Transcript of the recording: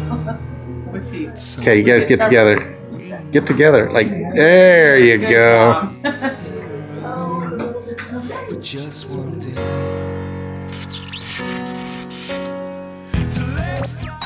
Okay, you guys get together. Get together. Like, there you go. For just one day. So let's fly.